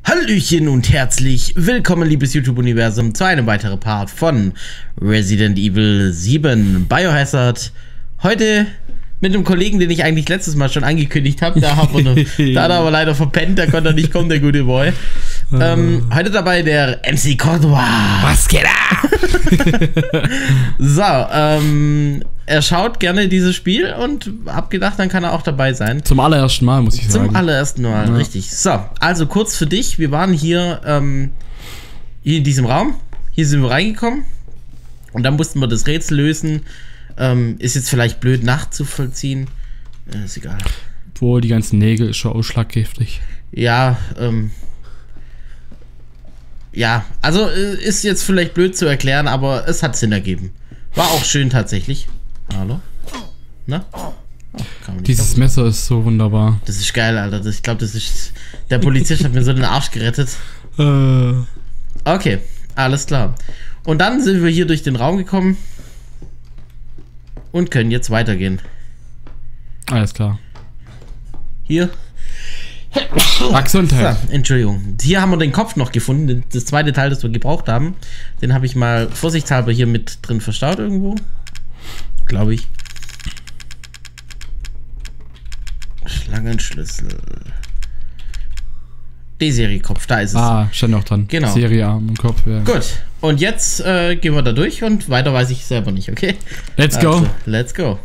Hallöchen und herzlich willkommen, liebes YouTube-Universum, zu einem weiteren Part von Resident Evil 7 Biohazard. Heute mit einem Kollegen, den ich eigentlich letztes Mal schon angekündigt habe. Da hat er aber leider verpennt, der konnte nicht kommen, der gute Boy. Heute dabei der MC Cordova. Was geht ab? So, er schaut gerne dieses Spiel und hab gedacht, dann kann er auch dabei sein. Zum allerersten Mal, muss ich sagen. Zum allerersten Mal, ja. Richtig. So, also kurz für dich. Wir waren hier, hier in diesem Raum. Hier sind wir reingekommen. Und dann mussten wir das Rätsel lösen. Ist jetzt vielleicht blöd nachzuvollziehen. Ist egal. Boah, die ganzen Nägel ist schon ausschlagkräftig. Ja, ja, also ist jetzt vielleicht blöd zu erklären, aber es hat Sinn ergeben. War auch schön tatsächlich. Hallo? Na? Oh, dieses Messer ist so wunderbar. Das ist geil, Alter. Ich glaube, das ist... Der Polizist hat mir so den Arsch gerettet. Okay, alles klar. Und dann sind wir hier durch den Raum gekommen. Und können jetzt weitergehen. Alles klar. Hier. Gesundheit. So, Entschuldigung. Hier haben wir den Kopf noch gefunden. Das zweite Teil, das wir gebraucht haben. Den habe ich mal vorsichtshalber hier mit drin verstaut irgendwo. Glaube ich. Schlangenschlüssel. D-Serie-Kopf, da ist es. Ah, stand auch dran. Genau. Serie am Kopf. Ja. Gut. Und jetzt gehen wir da durch und weiter weiß ich selber nicht, okay? Let's go. Also, let's go.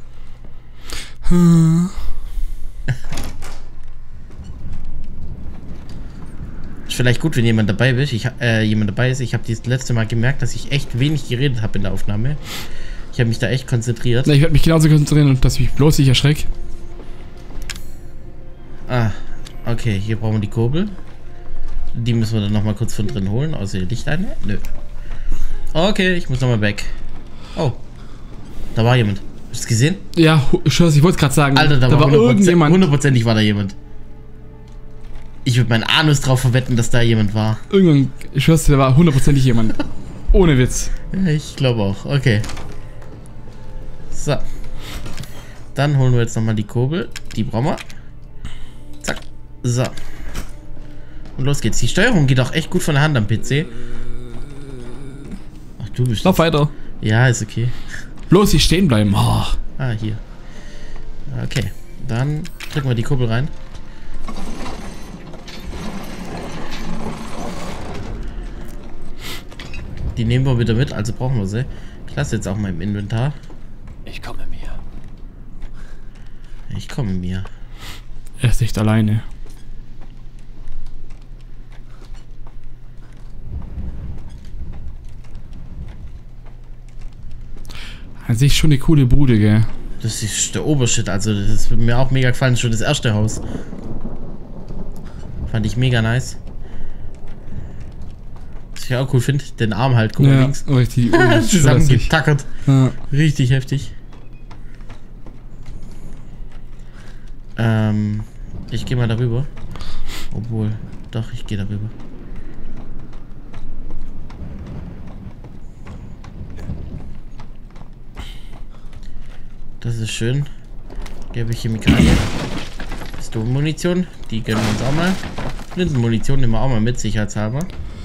Ist vielleicht gut, wenn jemand dabei ist. Ich habe das letzte Mal gemerkt, dass ich echt wenig geredet habe in der Aufnahme. Ich habe mich da echt konzentriert. Na, ich werde mich genauso konzentrieren und dass ich mich bloß nicht erschrecke. Ah, okay, hier brauchen wir die Kurbel. Die müssen wir dann nochmal kurz von drin holen. Außer ihr Licht eine? Nö. Okay, ich muss nochmal weg. Oh, da war jemand. Hast du es gesehen? Ja, ich wollte es gerade sagen. Alter, da war irgendjemand. Hundertprozentig war da jemand. Ich würde meinen Anus drauf verwetten, dass da jemand war. Irgendwann, ich schwör's dir, da war hundertprozentig jemand. Ohne Witz. Ja, ich glaube auch. Okay. So. Dann holen wir jetzt nochmal die Kurbel. Die brauchen wir. Zack. So. Und los geht's. Die Steuerung geht auch echt gut von der Hand am PC. Ach, du bist... Lauf weiter. Ja, ist okay. Bloß nicht stehen bleiben. Oh. Ah, hier. Okay. Dann drücken wir die Kurbel rein. Die nehmen wir wieder mit, also brauchen wir sie. Ich lasse jetzt auch mal im Inventar. Ich komme mir. Ich komme mir. Er ist nicht alleine. An sich schon eine coole Bude, gell? Das ist der Obershit, also das wird mir auch mega gefallen. Schon das erste Haus. Fand ich mega nice. Was ich auch cool finde, den Arm halt, guck mal Ja, links. richtig. Zusammengetackert. Ja. Richtig heftig. Ich gehe mal darüber. Obwohl, doch, ich gehe darüber. Das ist schön. Gelbe Chemikalien. Pistolenmunition. Die gönnen wir uns auch mal. Flintenmunition nehmen wir auch mal mit, sicherheitshalber.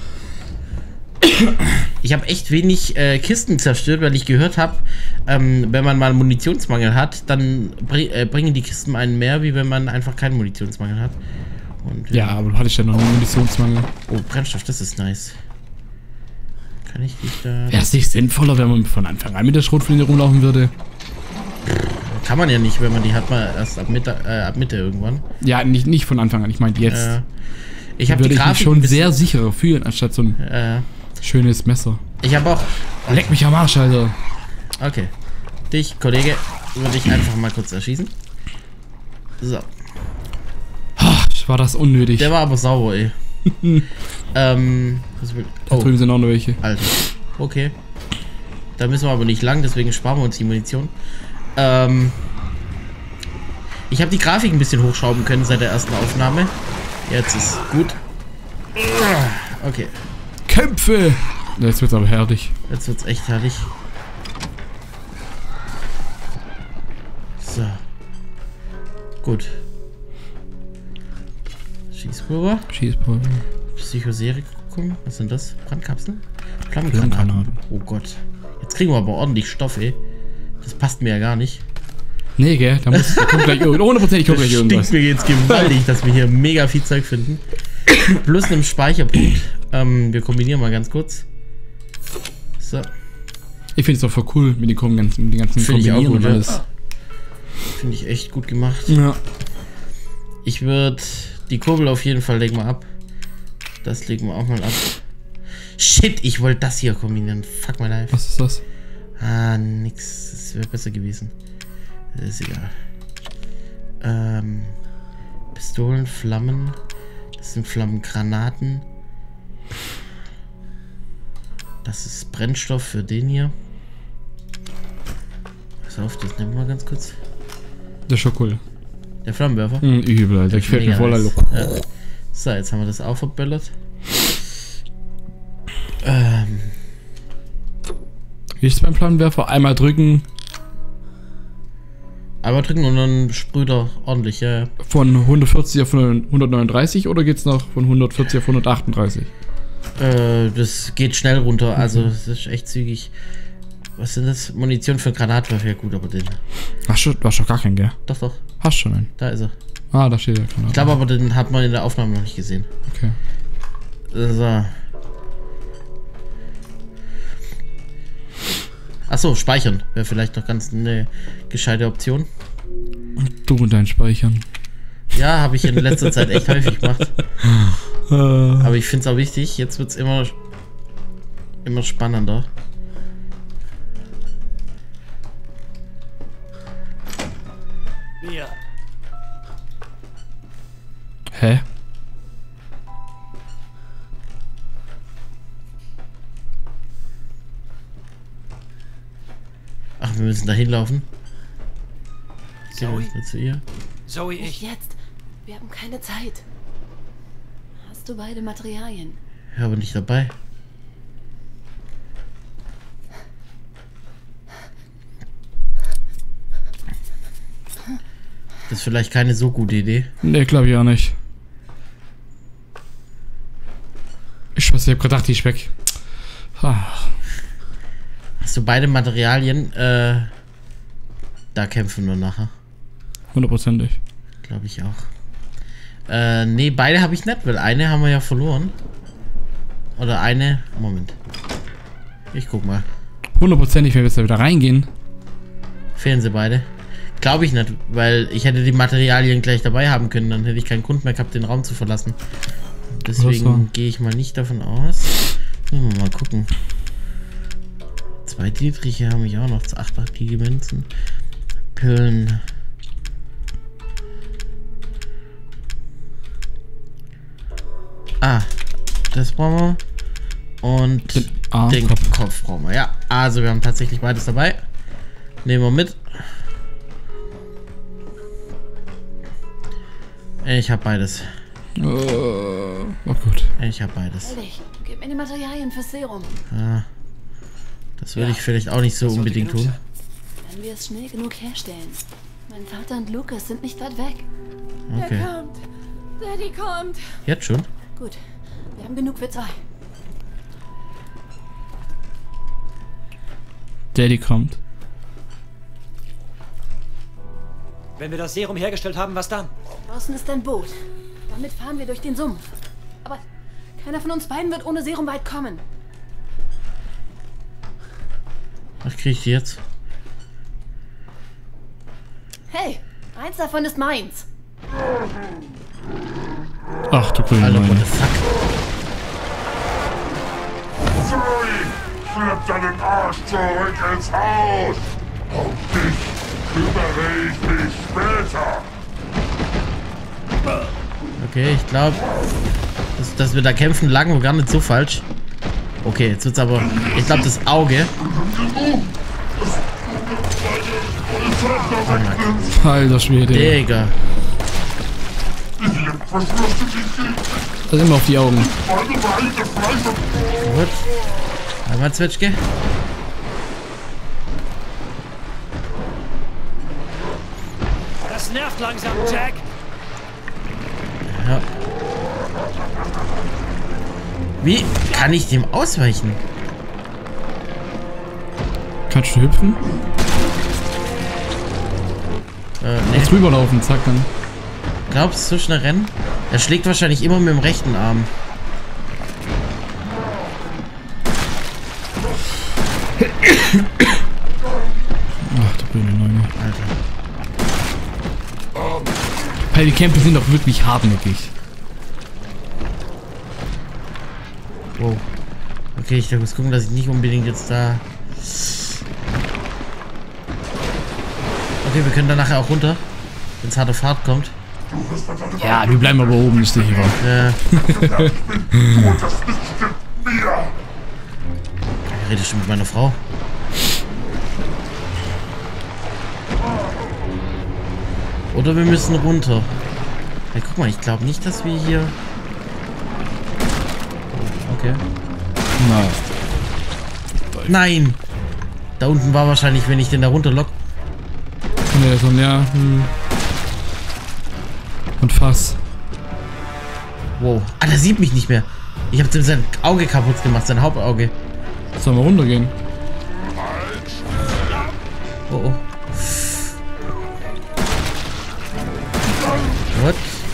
Ich habe echt wenig Kisten zerstört, weil ich gehört habe, wenn man mal Munitionsmangel hat, dann bringen die Kisten einen mehr, wie wenn man einfach keinen Munitionsmangel hat. Und, Ja, aber du hattest ja noch einen Munitionsmangel. Oh, Brennstoff, das ist nice. Kann ich dich da... Wäre es nicht sinnvoller, wenn man von Anfang an mit der Schrotflinte rumlaufen würde? Kann man ja nicht, wenn man die hat, mal erst ab Mitte irgendwann. Ja, nicht von Anfang an, ich meine jetzt. Ich habe die Würde ich mich Grafik schon sehr sicherer fühlen, anstatt so ein schönes Messer. Ich habe auch... Leck mich am Arsch, Alter. Okay. Dich, Kollege, würde ich einfach mal kurz erschießen. So. War das unnötig. Der war aber sauber, ey. Da drüben sind auch noch welche. Alter. Okay. Da müssen wir aber nicht lang, deswegen sparen wir uns die Munition. Ich habe die Grafik ein bisschen hochschrauben können seit der ersten Aufnahme. Jetzt ist gut. Okay. Kämpfe! Jetzt wird's aber herrlich. Jetzt wird's echt herrlich. So. Gut. Schießpulver. Psychoserikum. Was sind das? Brandkapseln? Flammengranaten. Oh Gott. Jetzt kriegen wir aber ordentlich Stoff, ey. Das passt mir ja gar nicht. Nee, gell? Da kommt gleich hundertprozentig kommt gleich irgendwas. Mir geht's gewaltig, dass wir hier mega viel Zeug finden. Plus einem Speicherpunkt. Wir kombinieren mal ganz kurz. So. Ich finde es auch voll cool mit den ganzen Kombinieren und alles. Finde ich echt gut gemacht. Ja. Ich würde die Kurbel auf jeden Fall legen wir ab. Das legen wir auch mal ab. Shit, ich wollte das hier kombinieren. Fuck my life. Was ist das? Ah, nix. Das wäre besser gewesen. Das ist egal. Pistolen, Flammen. Das sind Flammengranaten. Das ist Brennstoff für den hier. Pass auf, das nehmen wir mal ganz kurz. Das ist schon cool. Der Flammenwerfer? Übel, Alter. Ich fällt mir voll nice. Ja. So, jetzt haben wir das auch verböllert. Wie ist es beim Flammenwerfer? Einmal drücken. Einmal drücken und dann sprüht er ordentlich, ja. Von 140 auf 139 oder geht's noch von 140 auf 138? Das geht schnell runter, also das ist echt zügig. Was sind das? Munition für Granatwerfer, ja gut, aber den. Du hast doch gar keinen, gell? Doch. Hast schon einen. Da ist er. Ah, da steht der Granat. Ich glaube aber, den hat man in der Aufnahme noch nicht gesehen. Okay. So. Achso, speichern wäre vielleicht noch ganz eine gescheite Option. Du und dein Speichern. Ja, habe ich in letzter Zeit echt häufig gemacht. Aber ich finde es auch wichtig. Jetzt wird es immer spannender. Ja. Hä? Ach, wir müssen da hinlaufen. Zoe? Zu ihr. Zoe, Nicht jetzt. Wir haben keine Zeit. Hast du beide Materialien? Ja, aber nicht dabei. Das ist vielleicht keine so gute Idee. Nee, glaube ich auch nicht. Ich hab gedacht, die ist weg. Hast du beide Materialien? Da kämpfen wir nachher. 100%ig. Glaube ich auch. Nee, beide habe ich nicht, weil eine haben wir ja verloren. Oder eine. Moment. Ich guck mal. 100%ig, wenn wir jetzt da wieder reingehen. Fehlen sie beide? Glaube ich nicht, weil ich hätte die Materialien gleich dabei haben können. Dann hätte ich keinen Grund mehr gehabt, den Raum zu verlassen. Deswegen gehe ich mal nicht davon aus. Mal gucken. 2 Dietriche haben ich auch noch. 8-achtige Münzen. Pillen. Ah, das brauchen wir. Und den Kopf brauchen wir. Ja, also wir haben tatsächlich beides dabei. Nehmen wir mit. Ich habe beides. Oh gut. Ich habe beides. Ehrlich, gib mir die Materialien fürs Serum. Ja, das würde ich vielleicht auch nicht so unbedingt tun. Wenn wir es schnell genug herstellen. Mein Vater und Lucas sind nicht weit weg. Okay. Der kommt. Daddy kommt. Jetzt schon? Gut, wir haben genug für 2. Daddy kommt. wenn wir das Serum hergestellt haben, was dann? Draußen ist ein Boot. Damit fahren wir durch den Sumpf. Aber keiner von uns beiden wird ohne Serum weit kommen. Was krieg ich jetzt? Hey, eins davon ist meins. Ach du grüne Alter, Neune. what the fuck? Zoe, schlepp deinen Arsch zurück ins Haus! Um dich kümmere ich mich später! Okay, ich glaube, dass wir da kämpfen, lagen wir gar nicht so falsch. Okay, jetzt wird's aber... Ich glaube, das Auge... Oh mein Alter Schwede. Digga. Das immer auf die Augen. Gut. Einmal Zwetschge. Das nervt langsam, Jack. Ja. Wie kann ich dem ausweichen? Kannst du hüpfen? Nee. Jetzt rüberlaufen, zack dann. Glaubst du, so schnell rennen? Er schlägt wahrscheinlich immer mit dem rechten Arm. Ach, der blöde Neune. Alter. Hey, die Kämpfe sind doch wirklich hartnäckig. Wow. Okay, ich muss gucken, dass ich nicht unbedingt jetzt da... Okay, wir können dann nachher auch runter, wenn es harte Fahrt kommt. Ja, wir bleiben aber oben, ist sicherer. Ja. Du und das bist mit mir. Ich rede schon mit meiner Frau. Oder wir müssen runter. Ja, guck mal, ich glaube nicht, dass wir hier... Okay. Na, Nein! Da unten war wahrscheinlich, wenn ich den da runterlock. ne, so ein ja. Und Fass. Wow. Ah, der sieht mich nicht mehr. Ich habe sein Auge kaputt gemacht, sein Hauptauge. Sollen wir runtergehen? Oh oh. What?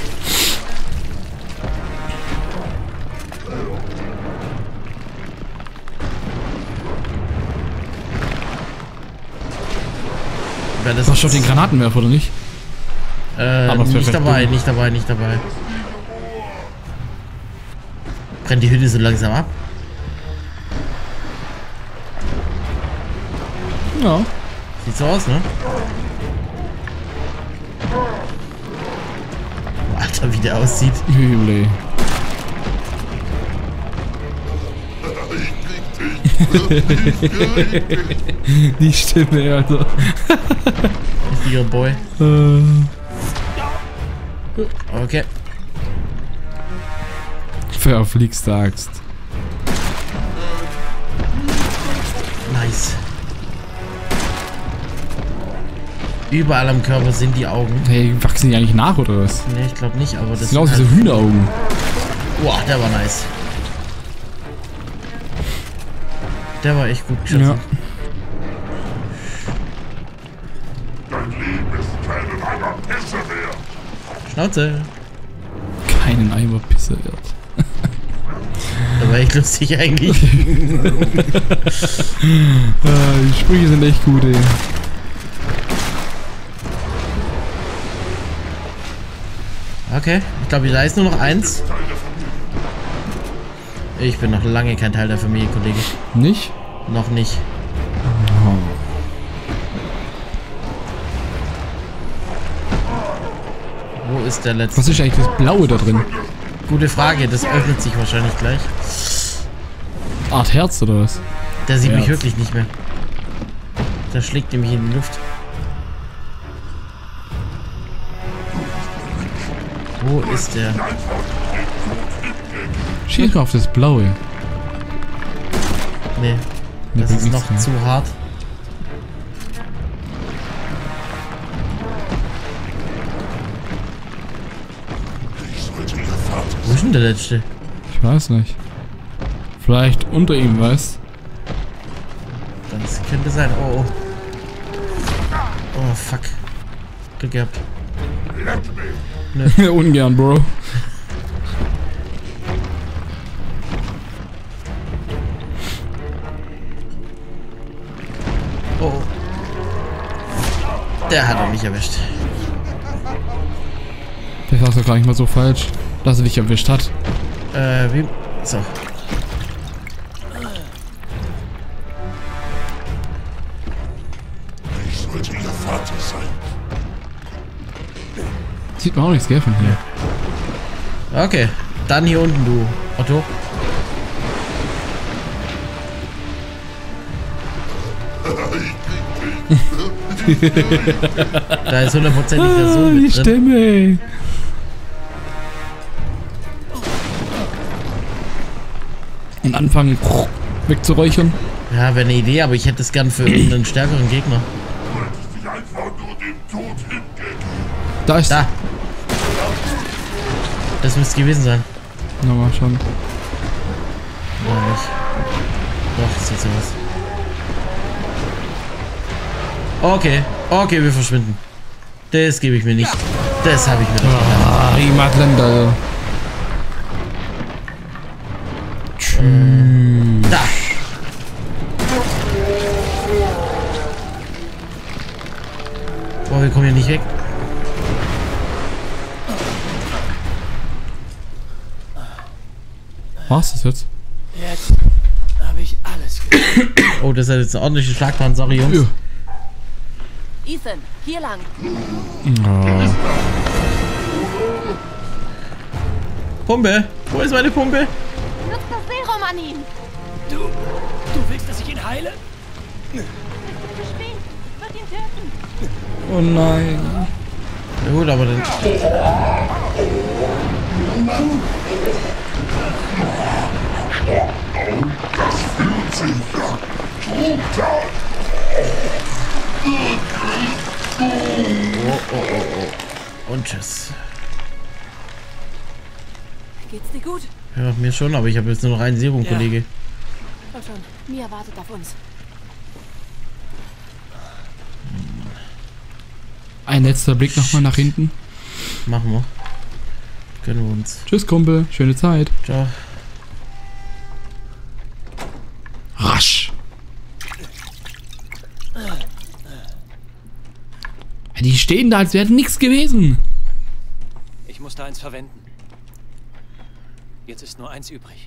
Wer das Hast du den Granatenwerfer oder nicht? Aber das wär nicht vielleicht dabei, dumm. nicht dabei, nicht dabei. Brennt die Hütte so langsam ab? Ja. Sieht so aus, ne? Oh, Alter, wie der aussieht. Übel, die Stimme, Alter. Richtiger Boy. Okay. Verflixte Axt. Nice. Überall am Körper sind die Augen. Hey, wachsen die eigentlich nach oder was? Ne, ich glaube nicht, aber das Das sieht aus wie sind so Hühneraugen. Boah, der war nice. Der war echt gut geschossen. Ja. Dein Leben ist keinen Eimer Pisse wert. Schnauze. Keinen Eimer Pisse wert. Da war echt lustig eigentlich. Die Sprüche sind echt gut, ey. Okay, ich glaube, da ist nur noch eins. Ich bin noch lange kein Teil der Familie, Kollege. Nicht? Noch nicht. Wo ist der letzte? Was ist eigentlich das Blaue da drin? Gute Frage, das öffnet sich wahrscheinlich gleich. Art Herz oder was? Der sieht mich Herz. wirklich nicht mehr. Der schlägt nämlich in die Luft. Wo ist der? Schieß mal auf das Blaue. Nee, das bringt ist noch nichts mehr. zu hart. Wo ist denn der letzte? Ich weiß nicht. Vielleicht unter ihm, weißt? Das könnte sein. Oh, oh. Oh, fuck. Glück gehabt. Ungern, Bro. Oh, oh. Der hat er mich erwischt. Das war doch gar nicht mal so falsch, dass er dich erwischt hat. Wie? So. Ich sollte ihr Vater sein. Sieht man auch nichts, gell, von hier. Okay. Dann hier unten, du, Otto. Da ist hundertprozentig der Sohn die mit drin. Stimme, ey. Und anfangen wegzuräuchern. Ja, wäre eine Idee, aber ich hätte es gern für einen stärkeren Gegner. Du hättest dich einfach nur dem Tod hingeben. Da ist Da. Das müsste gewesen sein. Nochmal schon. Oder nicht? Doch, sieht so aus. Okay, okay, wir verschwinden. Das gebe ich mir nicht. Das habe ich mir nicht gedacht. Ah, die Madländer. Da! Boah, wir kommen hier nicht weg. Was ist jetzt? Jetzt habe ich alles gesehen. Oh, das ist jetzt eine ordentliche Schlagzahn. Sorry, Jungs. Ja. Ethan, hier lang. Ah. Pumpe! Wo ist meine Pumpe? Nutz das Serum an ihn. Du willst, dass ich ihn heile? Zu spät. Wird ihn töten. Oh nein. Ja gut, aber dann... Das fühlt sich ja gut an. Und tschüss. Geht's dir gut? Ja, mir schon, aber ich habe jetzt nur noch ein Serum, Ja. Kollege. Komm schon. Mia wartet auf uns. Ein letzter Blick nochmal nach hinten. Machen wir. Gönnen wir uns. Tschüss, Kumpel. Schöne Zeit. Ciao. Rasch. Die stehen da, als wäre nichts gewesen. Ich musste eins verwenden. Jetzt ist nur eins übrig.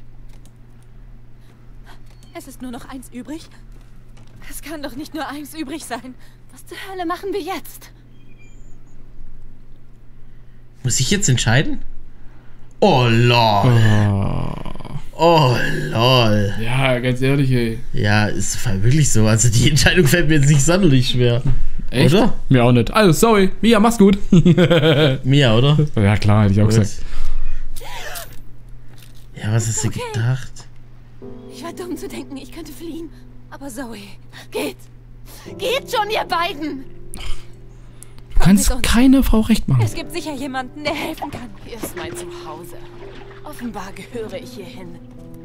Es ist nur noch eins übrig? Es kann doch nicht nur eins übrig sein. Was zur Hölle machen wir jetzt? Muss ich jetzt entscheiden? Oh lol. Oh lol. Ja, ganz ehrlich, ey. Ja, ist wirklich so. Also die Entscheidung fällt mir jetzt nicht sonderlich schwer. Echt? Oder? Mir auch nicht. Also, sorry. Mia, mach's gut. Mia, oder? Ja, klar, hätte ich auch Gut. gesagt. Ja, was hast du gedacht? Ich war dumm zu denken, ich könnte fliehen. Aber Zoe, geht! Geht schon, ihr beiden! Du kannst mit uns. keine Frau recht machen. Es gibt sicher jemanden, der helfen kann. Hier ist mein Zuhause. Offenbar gehöre ich hier hin.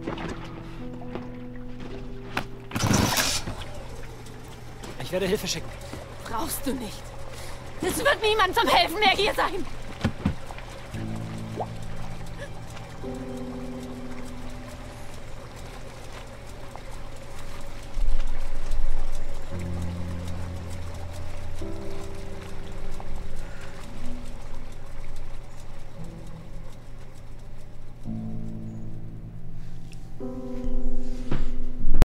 Ich werde Hilfe schicken. Brauchst du nicht. Es wird niemand zum Helfen mehr hier sein.